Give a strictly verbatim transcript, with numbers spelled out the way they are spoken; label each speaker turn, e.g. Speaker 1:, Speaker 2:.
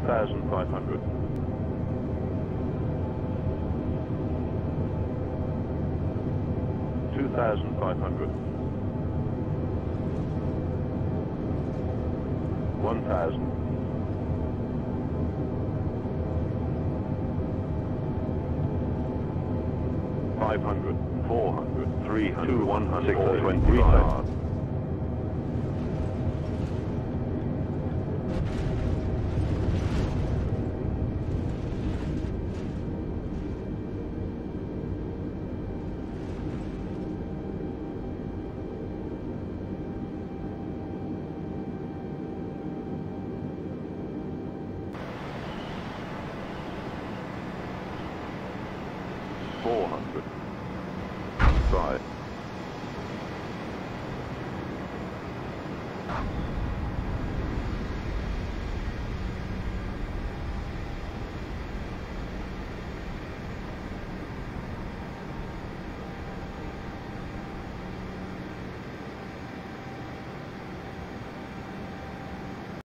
Speaker 1: thousand five hundred. two thousand five hundred. one thousand. five hundred, four hundred, three hundred, one hundred, six hundred, twenty-five.